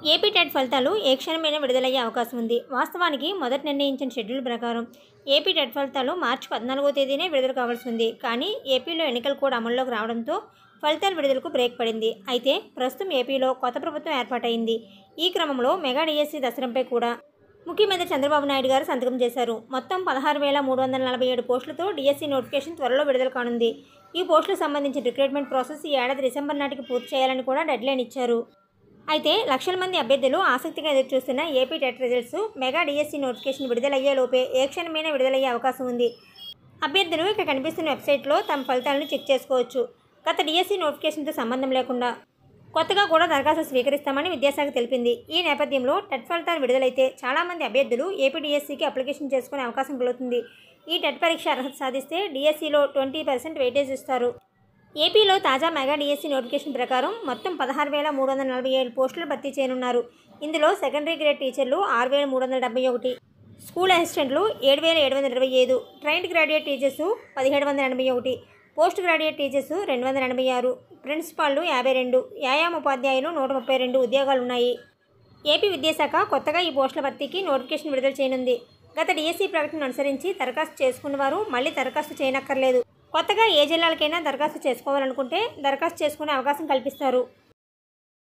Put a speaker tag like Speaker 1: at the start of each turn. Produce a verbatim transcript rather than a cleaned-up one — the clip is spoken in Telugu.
Speaker 1: ఏపీ టెట్ ఫలితాలు ఏ క్షణమైనా విడుదలయ్యే అవకాశం ఉంది. వాస్తవానికి మొదట నిర్ణయించిన షెడ్యూల్ ప్రకారం ఏపీ టెట్ ఫలితాలు మార్చి పద్నాలుగో తేదీనే విడుదల కావాల్సి ఉంది. కానీ ఏపీలో ఎన్నికలు కూడా అమల్లోకి రావడంతో ఫలితాల విడుదలకు బ్రేక్ పడింది. అయితే ప్రస్తుతం ఏపీలో కొత్త ప్రభుత్వం ఏర్పాటైంది. ఈ క్రమంలో మెగా డిఎస్సి దసరంపై కూడా ముఖ్యమంత్రి చంద్రబాబు నాయుడు గారు సంతకం చేశారు. మొత్తం పదహారు వేల మూడు వందల నలభై ఏడు పోస్టులతో డిఎస్సి నోటిఫికేషన్ త్వరలో విడుదల కానుంది. ఈ పోస్టులకు సంబంధించిన రిక్రూట్మెంట్ ప్రాసెస్ ఈ ఏడాది డిసెంబర్ నాటికి పూర్తి చేయాలని కూడా డెడ్లైన్ ఇచ్చారు. అయితే లక్షల మంది అభ్యర్థులు ఆసక్తిగా ఎదురుచూస్తున్న AP TET results mega DSC notification విడుదలయ్యే లోపే ఏ క్షణమైనా విడుదలయ్యే అవకాశం ఉంది. అభ్యర్థులు ఇక్కడ కనిపిస్తున్న వెబ్సైట్లో తమ ఫలితాలను చెక్ చేసుకోవచ్చు. గత డిఎస్సి నోటిఫికేషన్తో సంబంధం లేకుండా కొత్తగా కూడా దరఖాస్తులు స్వీకరిస్తామని విద్యాశాఖ తెలిపింది. ఈ నేపథ్యంలో టెట్ ఫలితాలు విడుదలైతే చాలామంది అభ్యర్థులు ఏపీ డిఎస్సికి అప్లికేషన్ చేసుకునే అవకాశం కలుగుతుంది. ఈ టెట్ పరీక్ష అర్హత సాధిస్తే డిఎస్సిలో ట్వంటీ పర్సెంట్ వెయిటేజ్ ఇస్తారు. ఏపీలో తాజా మెగా డిఎస్సి నోటిఫికేషన్ ప్రకారం మొత్తం పదహారు వేల మూడు వందల నలభై ఏడు పోస్టులు భర్తీ చేయనున్నారు. ఇందులో సెకండరీ గ్రేడ్ టీచర్లు ఆరు వేల మూడు వందల డెబ్బై ఒకటి, స్కూల్ అసిస్టెంట్లు ఏడు వేల ఏడు వందల ఇరవై ఐదు, ట్రైన్డ్ గ్రాడ్యుయేట్ టీచర్స్ పదిహేడు వందల ఎనభై ఒకటి, పోస్ట్ గ్రాడ్యుయేట్ టీచర్స్ రెండు వందల ఎనభై ఆరు, ప్రిన్సిపాల్లు యాభై రెండు, వ్యాయామ ఉపాధ్యాయులు నూట ముప్పై రెండు ఉద్యోగాలున్నాయి. ఏపీ విద్యాశాఖ కొత్తగా ఈ పోస్టుల భర్తీకి నోటిఫికేషన్ విడుదల చేయనుంది. గత డిఎస్సి ప్రకటనను అనుసరించి దరఖాస్తు చేసుకున్న వారు మళ్లీ దరఖాస్తు చేయనక్కర్లేదు. కొత్తగా ఏ జిల్లాలకైనా దరఖాస్తు చేసుకోవాలనుకుంటే దరఖాస్తు చేసుకునే అవకాశం కల్పిస్తారు.